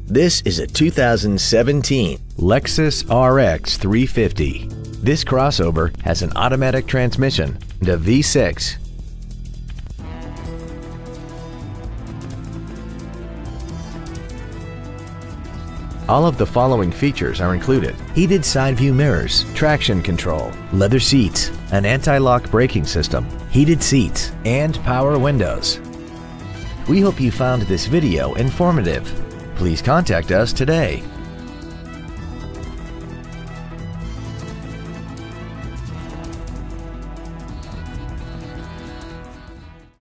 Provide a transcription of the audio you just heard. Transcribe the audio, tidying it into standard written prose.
This is a 2017 Lexus RX 350. This crossover has an automatic transmission and a V6. All of the following features are included: heated side view mirrors, traction control, leather seats, an anti-lock braking system, heated seats, and power windows. We hope you found this video informative. Please contact us today.